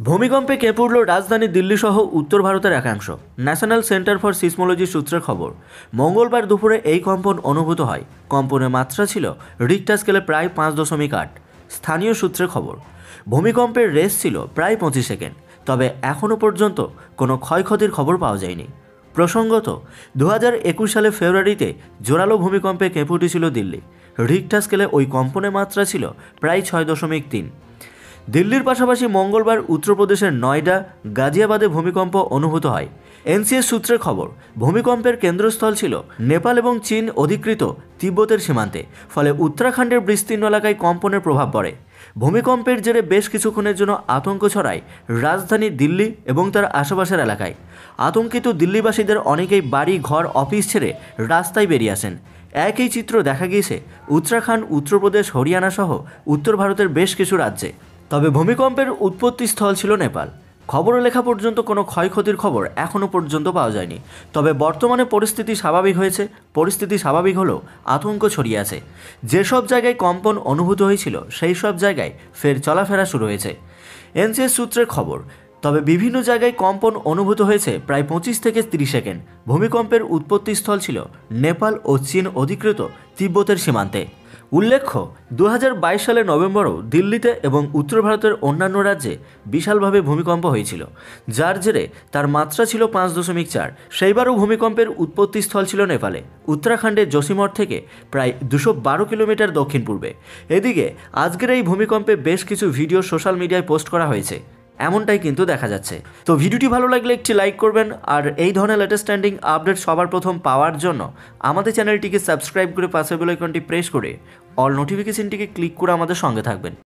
ভূমিকম্পে কেঁপে উঠল রাজধানী দিল্লি সহ উত্তর ভারতের একাংশ। ন্যাশনাল সেন্টার ফর সিসমোলজি সূত্রের খবর, মঙ্গলবার দুপুরে এই কম্পন অনুভূত হয়। কম্পনের মাত্রা ছিল রিক্টার স্কেলে প্রায় 5.8। স্থানীয় সূত্রের খবর, ভূমিকম্পের রেস ছিল প্রায় 25 সেকেন্ড। তবে এখনও পর্যন্ত কোনো ক্ষয়ক্ষতির খবর পাওয়া যায়নি। প্রসঙ্গত, 2021 সালে ফেব্রুয়ারিতে জোরালো ভূমিকম্পে কেঁপে উঠেছিল দিল্লি। রিক্টার স্কেলে ওই কম্পনের মাত্রা ছিল প্রায় 6.3। দিল্লির পাশাপাশি মঙ্গলবার উত্তরপ্রদেশের নয়ডা, গাজিয়াবাদে ভূমিকম্প অনুভূত হয়। এনসিএস সূত্রে খবর, ভূমিকম্পের কেন্দ্রস্থল ছিল নেপাল এবং চীন অধিকৃত তিব্বতের সীমান্তে। ফলে উত্তরাখণ্ডের বিস্তীর্ণ এলাকায় কম্পনের প্রভাব পড়ে। ভূমিকম্পের জেরে বেশ কিছুক্ষণের জন্য আতঙ্ক ছড়ায় রাজধানী দিল্লি এবং তার আশেপাশের এলাকায়। আতঙ্কিত দিল্লিবাসীদের অনেকেই বাড়ি, ঘর, অফিস ছেড়ে রাস্তায় বেরিয়ে আসেন। একই চিত্র দেখা গিয়েছে উত্তরাখণ্ড, উত্তরপ্রদেশ, হরিয়ানা সহ উত্তর ভারতের বেশ কিছু রাজ্যে। তবে ভূমিকম্পের উৎপত্তি স্থল ছিল নেপাল। খবরে লেখা পর্যন্ত কোনো ক্ষয়ক্ষতির খবর এখনও পর্যন্ত পাওয়া যায়নি। তবে বর্তমানে পরিস্থিতি স্বাভাবিক হয়েছে। পরিস্থিতি স্বাভাবিক হলেও আতঙ্ক ছড়িয়ে আছে। যেসব জায়গায় কম্পন অনুভূত হয়েছিল সেই সব জায়গায় ফের চলাফেরা শুরু হয়েছে। এনসিএস সূত্রের খবর, তবে বিভিন্ন জায়গায় কম্পন অনুভূত হয়েছে প্রায় 25 থেকে 30 সেকেন্ড। ভূমিকম্পের উৎপত্তিস্থল ছিল নেপাল ও চীন অধিকৃত তিব্বতের সীমান্তে। উল্লেখ্য, 2022 সালের নভেম্বরেও দিল্লিতে এবং উত্তর ভারতের অন্যান্য রাজ্যে বিশালভাবে ভূমিকম্প হয়েছিল, যার জেরে তার মাত্রা ছিল 5.4। সেইবারও ভূমিকম্পের উৎপত্তিস্থল ছিল নেপালে, উত্তরাখণ্ডের জোশিমঠ থেকে প্রায় 212 কিলোমিটার দক্ষিণ পূর্বে। এদিকে আজকের এই ভূমিকম্পে বেশ কিছু ভিডিও সোশ্যাল মিডিয়ায় পোস্ট করা হয়েছে, এমনটাই কিন্তু দেখা যাচ্ছে। তো ভিডিওটি ভালো লাগলে একটি লাইক করবেন, আর এই ধরনের লেটেস্ট স্ট্যান্ডিং আপডেট সবার প্রথম পাওয়ার জন্য আমাদের চ্যানেলটিকে সাবস্ক্রাইব করে পাশের বেল আইকনটি প্রেস করে অল নোটিফিকেশনটিকে ক্লিক করে আমাদের সঙ্গে থাকবেন।